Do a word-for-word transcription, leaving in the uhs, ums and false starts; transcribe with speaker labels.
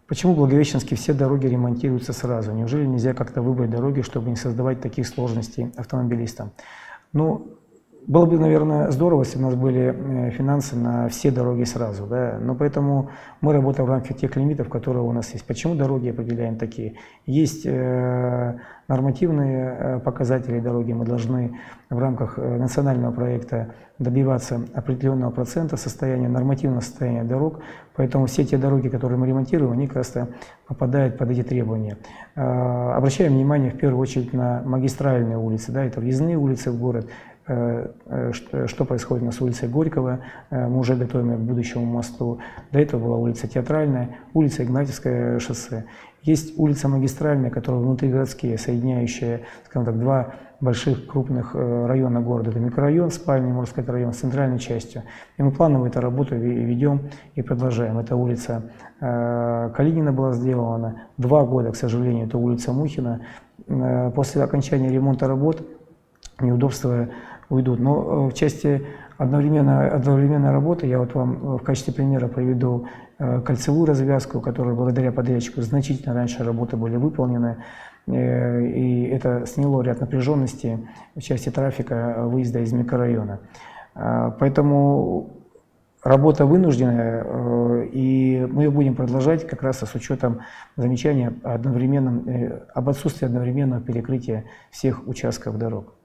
Speaker 1: Почему в Благовещенске все дороги ремонтируются сразу? Неужели нельзя как-то выбрать дороги, чтобы не создавать таких сложностей автомобилистам? Ну, было бы, наверное, здорово, если у нас были финансы на все дороги сразу, да? Но поэтому мы работаем в рамках тех лимитов, которые у нас есть. Почему дороги определяем такие? Есть э, нормативные показатели дороги, мы должны в рамках национального проекта добиваться определенного процента состояния, нормативного состояния дорог, поэтому все те дороги, которые мы ремонтируем, они как раз попадают под эти требования. Э, обращаем внимание в первую очередь на магистральные улицы, да? Это въездные улицы в город. Что происходит у нас с улицей Горького, мы уже готовим к будущему мосту. До этого была улица Театральная, улица Игнатьевское шоссе. Есть улица Магистральная, которая внутригородские, соединяющая, скажем так, два больших крупных района города. Это микрорайон, спальный, можно сказать, район с центральной частью. И мы планово эту работу ведем и продолжаем. Эта улица Калинина была сделана. Два года, к сожалению, это улица Мухина. После окончания ремонта работ неудобства уйдут. Но в части одновременной, одновременной работы я вот вам в качестве примера приведу кольцевую развязку, которая благодаря подрядчику значительно раньше работы были выполнены. И это сняло ряд напряженности в части трафика выезда из микрорайона. Поэтому работа вынужденная, и мы ее будем продолжать как раз с учетом замечания одновременном, об отсутствии одновременного перекрытия всех участков дорог.